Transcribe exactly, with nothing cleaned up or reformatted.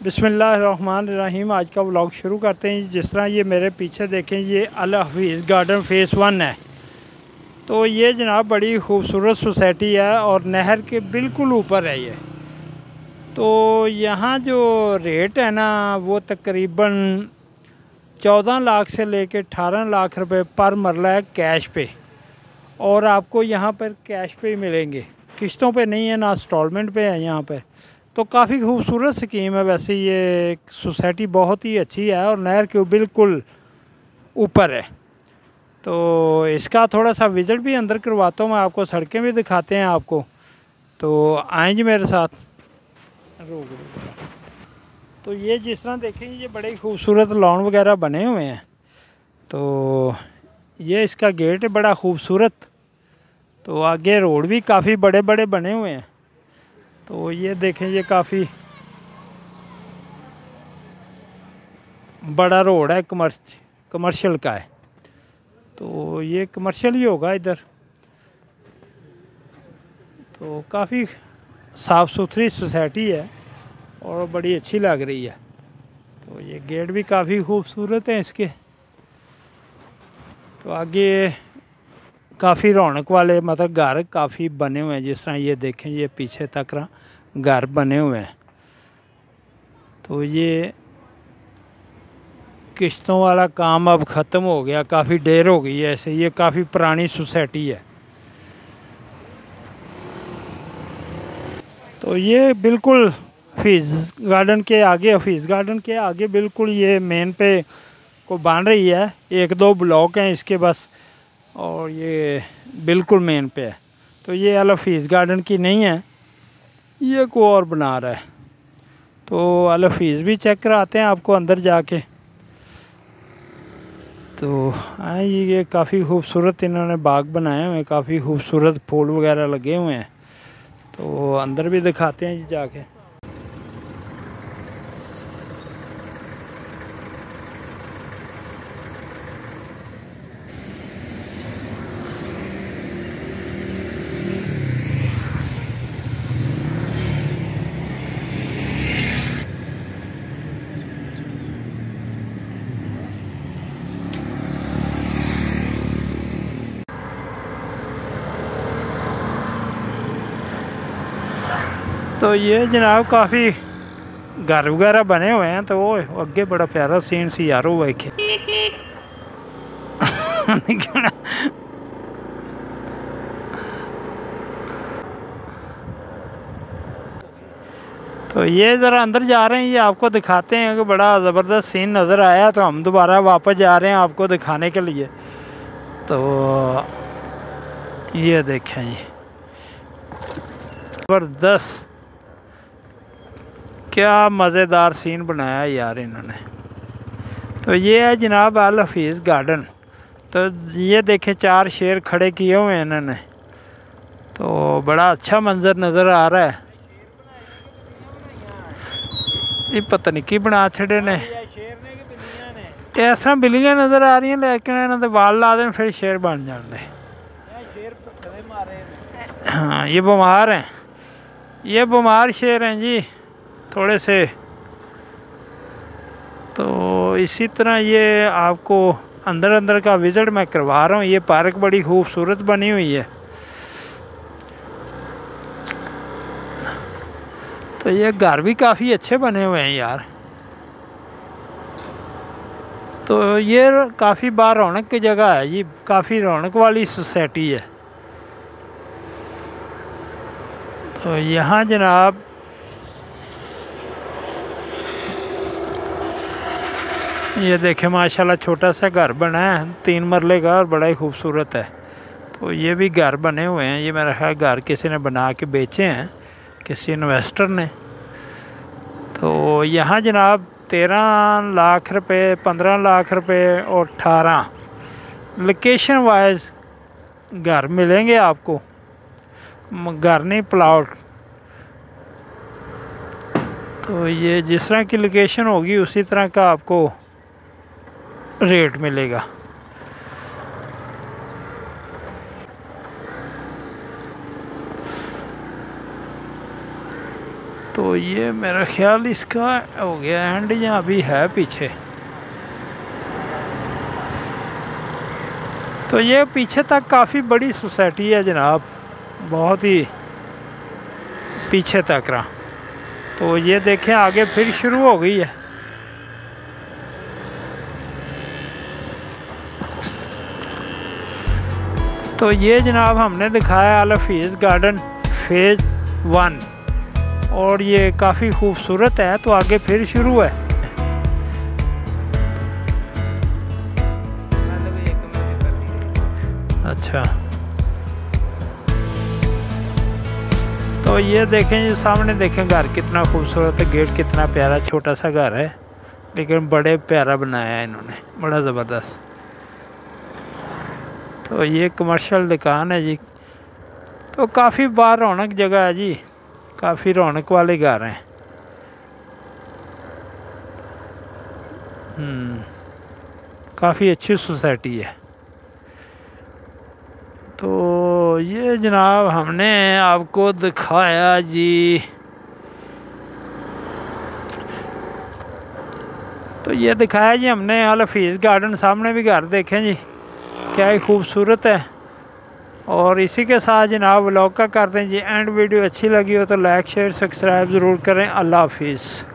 बिस्मिल्लाहिर्रहमानिर्रहीम। आज का व्लॉग शुरू करते हैं। जिस तरह ये मेरे पीछे देखें, ये Al Hafeez Garden phase one है। तो ये जनाब बड़ी खूबसूरत सोसाइटी है और नहर के बिल्कुल ऊपर है ये। तो यहाँ जो रेट है ना, वो तकरीबन चौदह लाख से लेके अठारह लाख रुपए पर मरला है कैश पे। और आपको यहाँ पर कैश पे ही मिलेंगे, किस्तों पे नहीं है, ना इंस्टॉलमेंट पे है यहाँ पे। तो काफ़ी खूबसूरत स्कीम है। वैसे ये सोसाइटी बहुत ही अच्छी है और नहर के बिल्कुल ऊपर है। तो इसका थोड़ा सा विज़िट भी अंदर करवाता हूँ मैं आपको, सड़कें भी दिखाते हैं आपको। तो आएँ जी मेरे साथ। रोक तो ये जिस तरह देखें, ये बड़े खूबसूरत लॉन वगैरह बने हुए हैं। तो ये इसका गेट है बड़ा खूबसूरत। तो आगे रोड भी काफ़ी बड़े बड़े बने हुए हैं। तो ये देखें, ये काफ़ी बड़ा रोड है, कमर्श कमर्शियल का है। तो ये कमर्शियल ही होगा इधर। तो काफ़ी साफ़ सुथरी सोसाइटी है और बड़ी अच्छी लग रही है। तो ये गेट भी काफ़ी खूबसूरत है इसके। तो आगे काफ़ी रौनक वाले मतलब घर काफ़ी बने हुए हैं। जिस तरह ये देखें, ये पीछे तक घर बने हुए हैं। तो ये किश्तों वाला काम अब ख़त्म हो गया, काफ़ी देर हो गई है ऐसे। ये काफ़ी पुरानी सोसाइटी है। तो ये बिल्कुल हफीज़ गार्डन के आगे, हफीज़ गार्डन के आगे बिल्कुल ये मेन पे को बन रही है। एक दो ब्लॉक हैं इसके बस, और ये बिल्कुल मेन पे है। तो ये अल हफीज़ गार्डन की नहीं है, ये को और बना रहा है। तो अल हफीज़ भी चेक कराते हैं आपको अंदर जाके। तो आए, ये काफ़ी खूबसूरत इन्होंने बाग बनाए हुए हैं, काफ़ी खूबसूरत फूल वगैरह लगे हुए हैं। तो अंदर भी दिखाते हैं जी जाके। तो ये जनाब काफ़ी घर वगैरह बने हुए हैं। तो वो अगे बड़ा प्यारा सीन सी यार वो एक तो ये ज़रा अंदर जा रहे हैं, ये आपको दिखाते हैं कि बड़ा ज़बरदस्त सीन नज़र आया। तो हम दोबारा वापस जा रहे हैं आपको दिखाने के लिए। तो ये देखें जी, ज़बरदस्त क्या मज़ेदार सीन बनाया यार इन्होंने। तो ये है जनाब अल हफीज़ गार्डन। तो ये देखें, चार शेर खड़े किए हुए हैं इन्होंने। तो बड़ा अच्छा मंजर नज़र आ रहा है। ये पता नहीं की बना छड़े ने, ऐसा बिल्लियां नज़र आ रही हैं, लेकिन इन्होंने वाल ला दें फिर शेर बन जाते। हाँ, ये बीमार हैं, ये बीमार शेर हैं जी थोड़े से। तो इसी तरह ये आपको अंदर अंदर का विज़िट मैं करवा रहा हूँ। ये पार्क बड़ी खूबसूरत बनी हुई है। तो ये घर भी काफ़ी अच्छे बने हुए हैं यार। तो ये काफ़ी बार रौनक की जगह है जी, काफ़ी रौनक वाली सोसाइटी है। तो यहाँ जनाब ये देखें, माशाल्लाह छोटा सा घर बना है, तीन मरले का, और बड़ा ही खूबसूरत है। तो ये भी घर बने हुए हैं। ये मेरा ख्याल घर किसी ने बना के बेचे हैं, किसी इन्वेस्टर ने। तो यहाँ जनाब तेरह लाख रुपए, पंद्रह लाख रुपए और अठारह लोकेशन वाइज घर मिलेंगे आपको। घर नहीं, प्लॉट। तो ये जिस तरह की लोकेशन होगी उसी तरह का आपको रेट मिलेगा। तो ये मेरा ख्याल इसका हो गया एंड, यहाँ अभी है पीछे। तो ये पीछे तक काफ़ी बड़ी सोसाइटी है जनाब, बहुत ही पीछे तक रहा। तो ये देखें आगे फिर शुरू हो गई है। तो ये जनाब हमने दिखाया Al Hafeez Garden phase one, और ये काफ़ी खूबसूरत है। तो आगे फिर शुरू है। अच्छा, तो ये देखें जी सामने देखें घर कितना खूबसूरत है, गेट कितना प्यारा, छोटा सा घर है लेकिन बड़े प्यारा बनाया है इन्होंने, बड़ा ज़बरदस्त। तो ये कमर्शियल दुकान है जी। तो काफ़ी बार रौनक जगह है जी, काफ़ी रौनक वाले घर हैं। काफ़ी अच्छी सोसाइटी है। तो ये जनाब हमने आपको दिखाया जी। तो ये दिखाया जी हमने अल हफीज़ गार्डन, सामने भी घर देखें जी क्या ही खूबसूरत है। और इसी के साथ जनाब व्लॉग का करते हैं जी एंड। वीडियो अच्छी लगी हो तो लाइक शेयर सब्सक्राइब ज़रूर करें। अल्लाह हाफिज़।